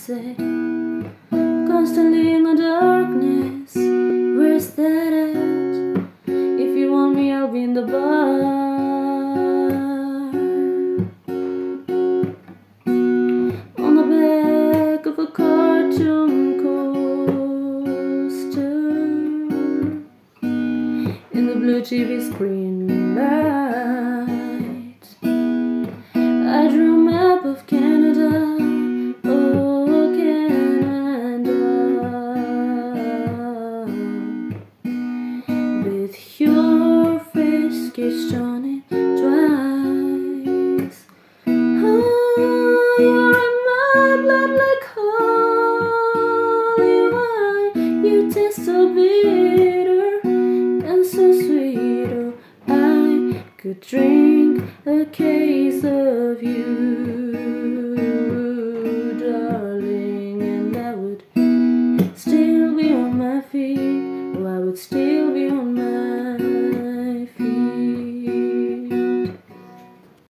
said, constantly in the darkness, where's that at? If you want me, I'll be in the bar. On the back of a cartoon coaster, in the blue TV screen light, I drew a map of Canada. Oh, Canada, with your face kissed on it twice. Oh, you're in my blood like holy wine. You taste so bitter and so sweet. Oh, I could drink a case of you, darling, and I would still be on my feet. Oh, I would still